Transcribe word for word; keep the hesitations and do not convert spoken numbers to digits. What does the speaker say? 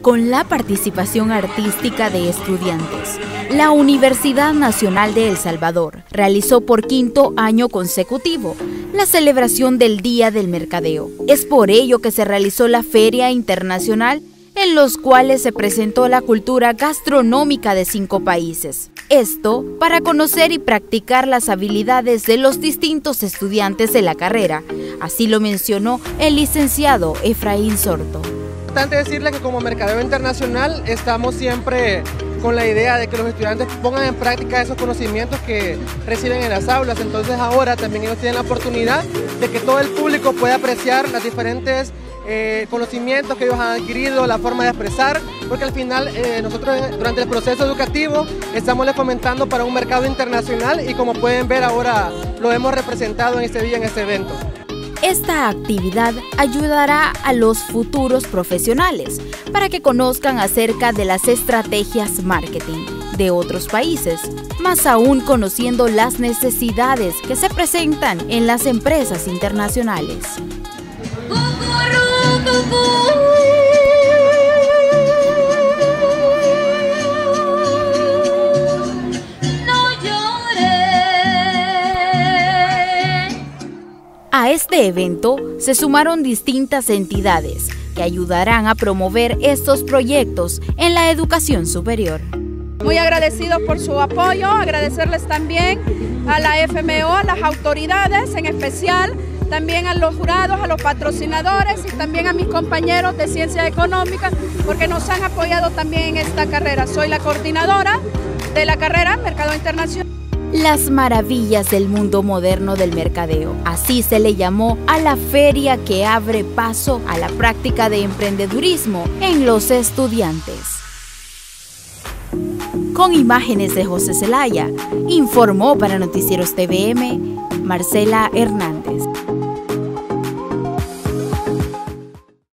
con la participación artística de estudiantes. La Universidad Nacional de El Salvador realizó por quinto año consecutivo la celebración del Día del Mercadeo. Es por ello que se realizó la Feria Internacional, en los cuales se presentó la cultura gastronómica de cinco países. Esto para conocer y practicar las habilidades de los distintos estudiantes de la carrera. Así lo mencionó el licenciado Efraín Sorto. Es importante decirle que como Mercadeo Internacional estamos siempre con la idea de que los estudiantes pongan en práctica esos conocimientos que reciben en las aulas. Entonces ahora también ellos tienen la oportunidad de que todo el público pueda apreciar las diferentes eh, conocimientos que ellos han adquirido, la forma de expresar, porque al final eh, nosotros durante el proceso educativo estamos fomentando para un mercado internacional y como pueden ver ahora lo hemos representado en este día, en este evento. Esta actividad ayudará a los futuros profesionales para que conozcan acerca de las estrategias marketing de otros países, más aún conociendo las necesidades que se presentan en las empresas internacionales. A este evento se sumaron distintas entidades que ayudarán a promover estos proyectos en la educación superior. Muy agradecidos por su apoyo, agradecerles también a la F M O, a las autoridades, en especial también a los jurados, a los patrocinadores y también a mis compañeros de Ciencias Económicas, porque nos han apoyado también en esta carrera. Soy la coordinadora de la carrera Mercado Internacional. Las maravillas del mundo moderno del mercadeo. Así se le llamó a la feria que abre paso a la práctica de emprendedurismo en los estudiantes. Con imágenes de José Zelaya, informó para Noticieros T V M, Marcela Hernández.